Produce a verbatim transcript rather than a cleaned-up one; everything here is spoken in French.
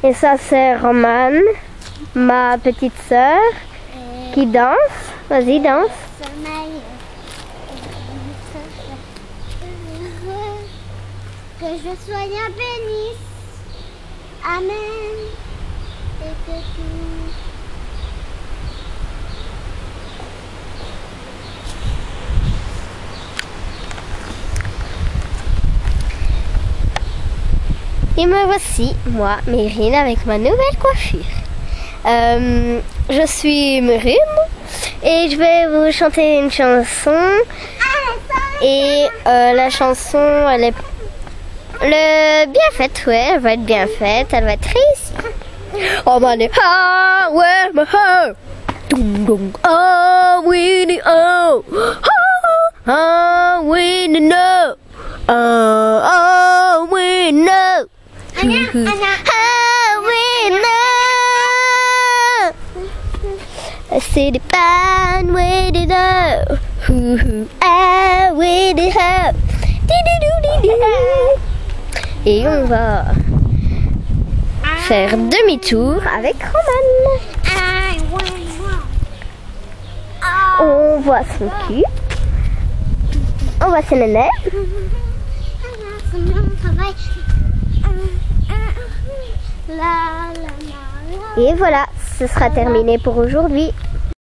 Et ça c'est Romane, ma petite sœur, Et qui danse. Vas-y, danse. sommeil. Que je sois bien bénisse. Amen. Et que tout. Et me voici, moi, Mérine, avec ma nouvelle coiffure. Euh, je suis Mérine et je vais vous chanter une chanson. Et euh, la chanson, elle est le bien faite, ouais, elle va être bien faite, elle va être réussie. Oh, man, ah, ouais, ma ha. Dum, dum, oh, we need, oh, oh, we need, no. Oh, oh, we know. Anna, Anna. Oh, we know. C'est des pannes, we need, oh. Hoo, hoo, ah, we need, oh. Et on va faire demi-tour avec Romane. On voit son cul. On voit ses nénés. Et voilà, ce sera terminé pour aujourd'hui.